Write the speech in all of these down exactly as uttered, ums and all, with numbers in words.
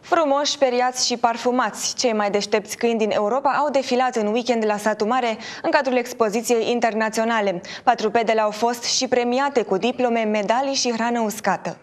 Frumoși, speriați și parfumați, cei mai deștepți câini din Europa au defilat în weekend la Satu Mare în cadrul expoziției internaționale. Patrupedele au fost și premiate cu diplome, medalii și hrană uscată.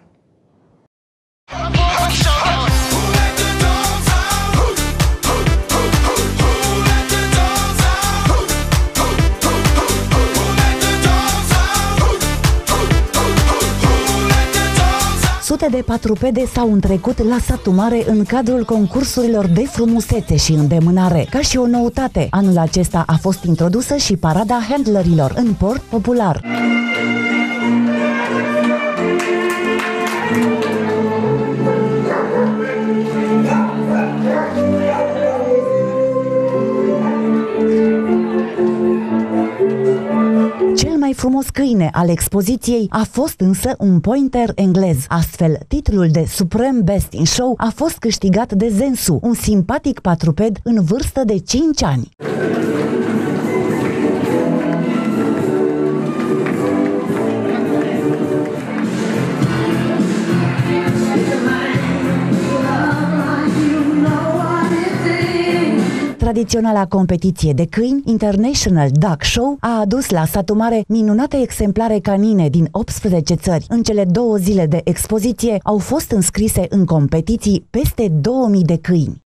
Sute de patrupede s-au întrecut la Satu Mare în cadrul concursurilor de frumusețe și îndemânare. Ca și o noutate, anul acesta a fost introdusă și parada handlerilor în port popular. Cel mai frumos câine al expoziției a fost însă un pointer englez. Astfel, titlul de Supreme Best in Show a fost câștigat de Zensu, un simpatic patruped în vârstă de cinci ani. Tradiționala competiție de câini, International Dog Show, a adus la Satu Mare minunate exemplare canine din optsprezece țări. În cele două zile de expoziție au fost înscrise în competiții peste două mii de câini.